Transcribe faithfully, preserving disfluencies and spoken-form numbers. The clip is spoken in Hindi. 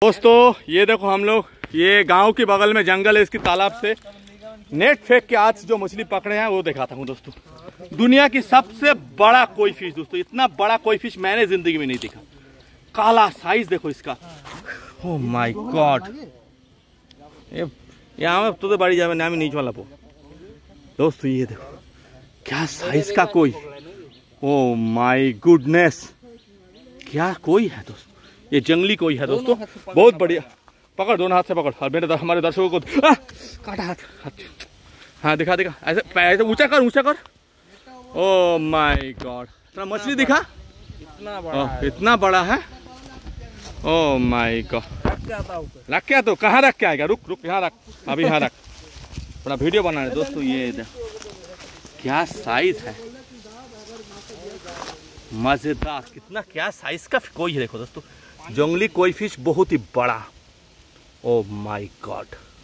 दोस्तों ये देखो हम लोग ये गांव के बगल में जंगल है, इसकी तालाब से नेट फेंक के आज जो मछली पकड़े हैं वो दिखाता हूँ दोस्तों। दुनिया की सबसे बड़ा कोई फिश दोस्तों, इतना बड़ा कोई फिश मैंने जिंदगी में नहीं देखा। काला साइज देखो इसका, ओह माय गॉड। ये यहाँ तो बड़ी जावे नाम नीच वाला पो दोस्तों, ये देखो क्या साइज का कोई, ओह माय गुडनेस, क्या कोई है दोस्तों, ये जंगली कोई है दोस्तों, बहुत बढ़िया। पकड़ दोनों हाथ से पकड़, और मेरे हमारे दर्शकों को काटा हाथ, हाथ। हाँ दिखा दिखा, ऐसे ऐसे ऊंचा कर ऊंचा कर। ओह माय गॉड, इतना मछली दिखा, इतना बड़ा है, इतना बड़ा है। ओह माय गॉड, रख क्या तो कहाँ रख के आएगा, रुक रुक यहाँ रख, अभी यहाँ रख, अपना वीडियो बना रहे दोस्तों। ये क्या साइज है, मजेदार, कितना क्या साइज का कोई है देखो दोस्तों, जंगली कोई फिश बहुत ही बड़ा। Oh my God.